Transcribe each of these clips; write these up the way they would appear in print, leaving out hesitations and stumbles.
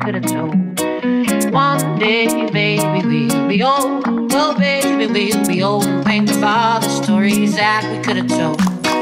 could have told. One day, baby, we'll be old. Well, baby, we'll be old and think of all the stories that we could have told.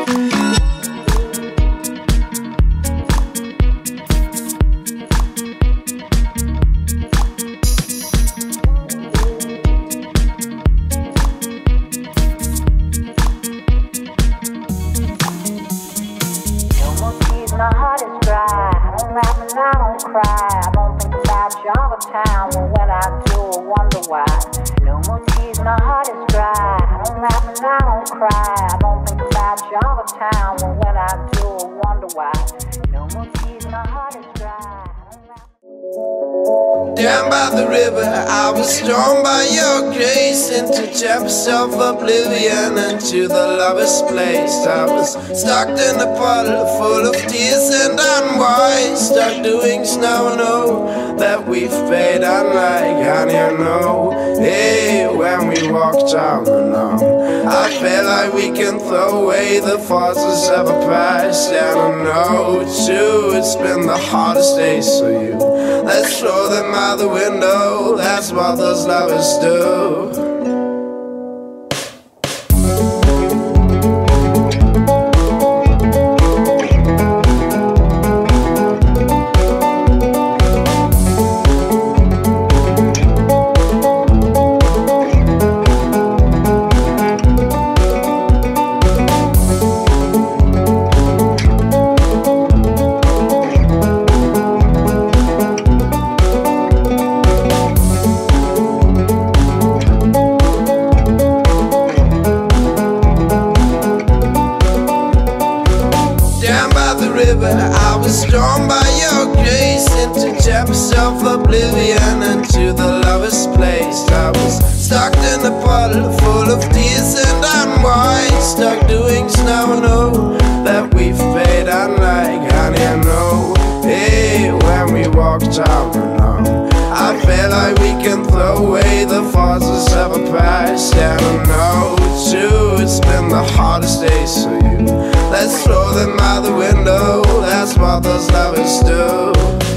My heart is dry, I don't laugh and I don't cry. I don't think about you all the time, but when I do, I wonder why. No more tears, my heart is dry, I don't laugh and I don't cry. I don't think about you all the time, but when I do, I wonder why. No more tears, my heart is dry. Down by the river, I was drawn by your grace into depths of oblivion, into the lover's place. I was stuck in a puddle full of tears and unwise, stuck doing snow, know that we've paid unlike honey, I know. Hey, when we walked down the lawn, I felt like we can throw away the forces of a past. And I know too, it's been the hardest days for you. Let's throw them out the window, that's what those lovers do. I was drawn by your grace into depths of oblivion, into the lover's place. I was stuck in a puddle full of tears and unwise, stuck doing snow, know that we've paid unlike honey, I know. Hey, when we walked out alone, I felt like we can throw away the forces of a past. And I know too, it's been the hardest days for you. Let's throw them out the window, that's what those lovers do.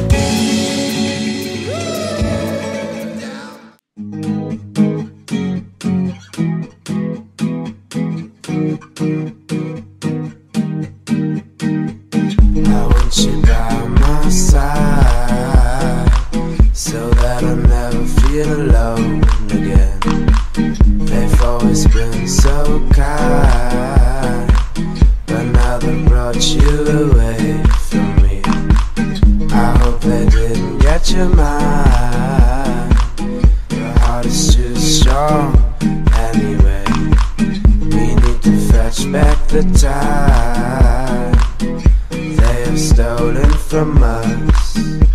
I want you by my side, so that I'll never feel alone again. They've always been so kind, but now they brought you away from me. I hope they didn't get your mind. Your heart is too strong anyway. We need to fetch back the time they have stolen from us.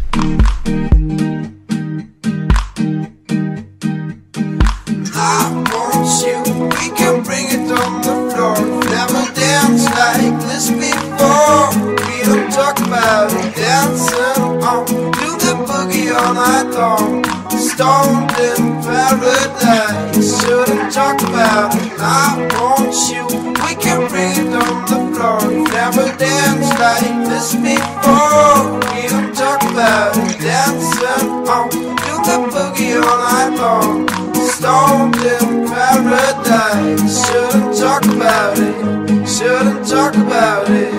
I want you, we can bring it on the floor. Never danced like this before. We don't talk about it, dancing on, do the boogie all night long. Stoned in paradise, shouldn't talk about it. I want you, we can bring it on the floor. Never danced like this before. We don't talk about it, dancing on, do the boogie all night long. Stoned in paradise, shouldn't talk about it, shouldn't talk about it.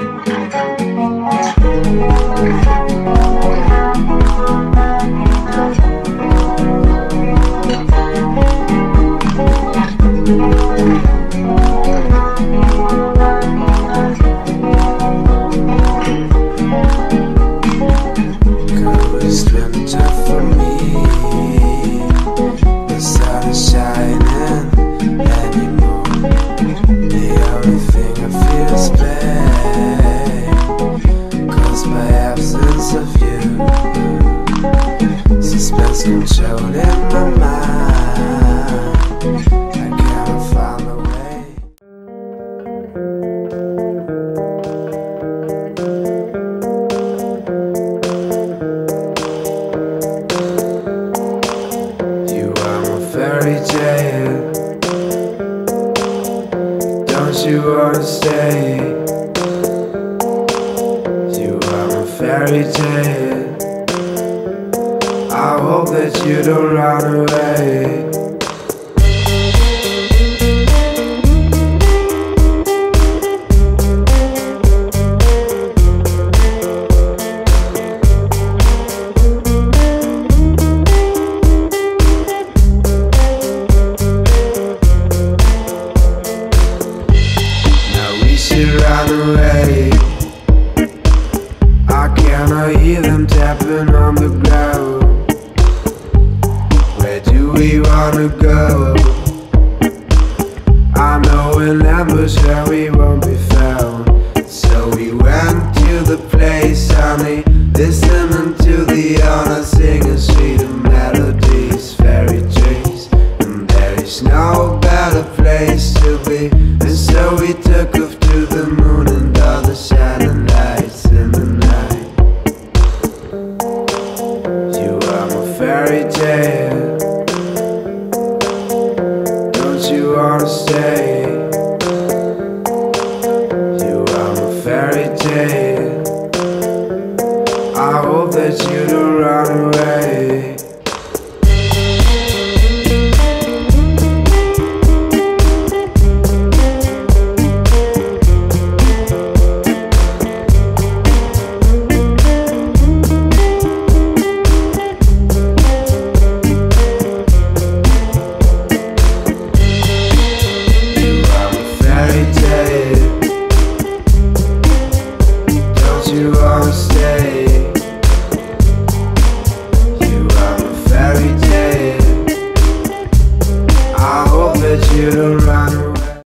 Coolest winter for me, the sun is shining anymore. The only thing I feel is pain, caused by absence of you. Suspense controlling my mind, I cannot find a way. You are my fairy tale, don't you wanna stay? You are my fairy tale, hope that you don't run away. Run away. I cannot hear them tapping on the ground. Where do we wanna go? I know an ambush where we won't be found. So we went to the place, honey, listening to the owner singing sweet melodies, fairy dreams. And there is no better place to be. And so we took off to the moon.